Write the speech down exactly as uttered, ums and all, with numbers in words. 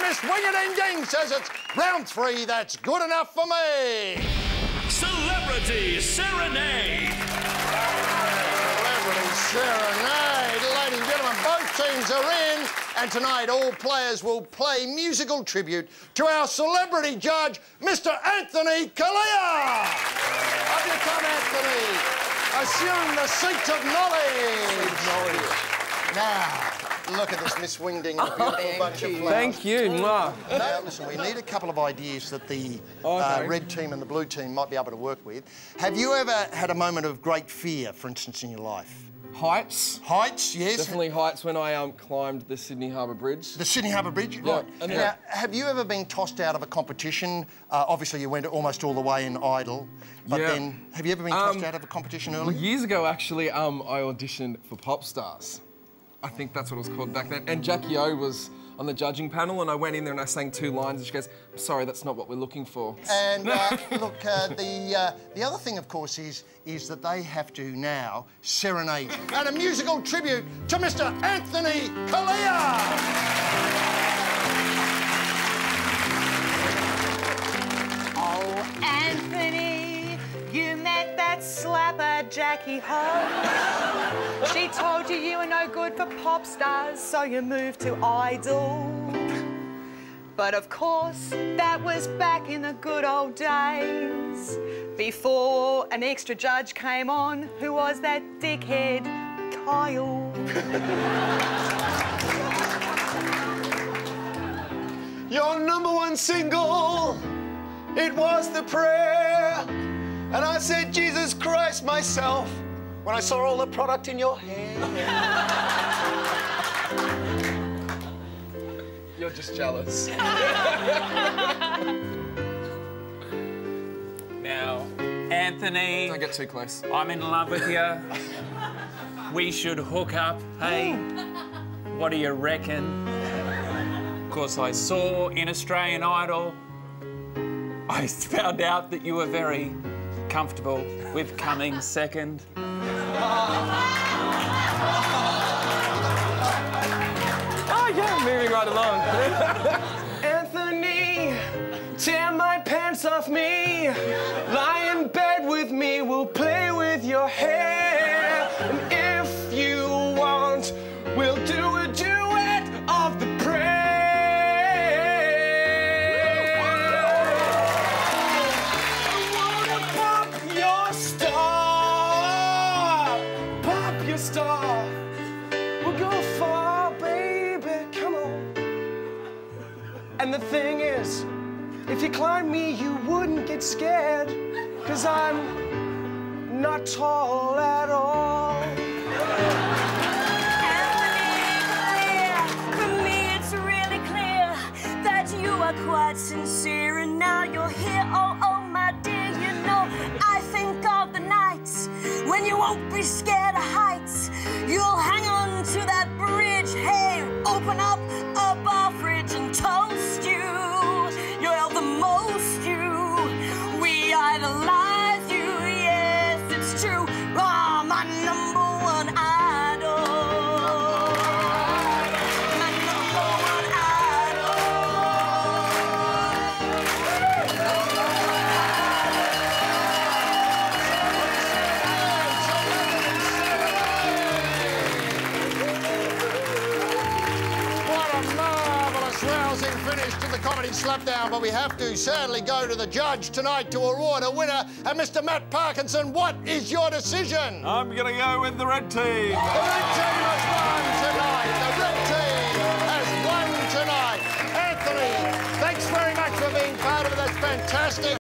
Miss Wing-a-Ding-Ding says it's round three, that's good enough for me. Celebrity Serenade. Celebrity Serenade. Ladies and gentlemen, both teams are in, and tonight all players will play musical tribute to our celebrity judge, Mister Anthony Callea. Up you come, Anthony. Assume the seat of knowledge. Seat of knowledge. Now, look at this, Miss Wingding, a beautiful oh, bunch of flowers. Thank you. Now, listen, we need a couple of ideas that the okay. uh, red team and the blue team might be able to work with. Have you ever had a moment of great fear, for instance, in your life? Heights. Heights, yes. Definitely heights when I um, climbed the Sydney Harbour Bridge. The Sydney Harbour Bridge? Yeah. Right. And now, yeah. have you ever been tossed out of a competition? Uh, obviously, you went almost all the way in Idol, but yeah. then, have you ever been tossed um, out of a competition earlier? Well, years ago, actually, um, I auditioned for Pop Stars. I think that's what it was called back then. And Jackie O was on the judging panel, and I went in there and I sang two lines, and she goes, "I'm sorry, that's not what we're looking for." And uh, look, uh, the uh, the other thing, of course, is is that they have to now serenade you. And a musical tribute to Mister Anthony Callea. Oh, Anthony, you met that slapper Jackie Ho. She told you you were no good for Pop Stars, so you moved to Idol. But of course, that was back in the good old days, before an extra judge came on, who was that dickhead Kyle. Your number one single, it was The Prayer. And I said, Jesus Christ, myself, when I saw all the product in your hair. You're just jealous. Now, Anthony... Don't get too close. I'm in love with you. We should hook up, hey? What do you reckon? Of course, I saw in Australian Idol, I found out that you were very comfortable with coming second. Oh, yeah, moving right along. Anthony, tear my pants off me. Lie in bed with me, we'll play with your hair. And if you want, we'll do a duet of The Prayer. I wanna pop your star. Pop your star. We'll go far, baby, come on. And the thing is, if you climbed me, you wouldn't get scared, cause I'm not tall at all. Anthony, for me it's really clear that you are quite sincere, and now you're here, oh, oh, my dear, you know, I think of the nights when you won't be scared of heights. You'll hang on to that bridge, hey, open up a bar fridge and toast you. You're the most you. We idolize you, yes, it's true. Oh, my number one idol. My number one What a marvellous, rousing finish to the comedy Slapdown, but we have to sadly go to the judge tonight to award a winner. And Mister Matt Parkinson, what is your decision? I'm gonna go with the red team. The red team has won tonight. The red team has won tonight. Anthony, thanks very much for being part of it. That's fantastic.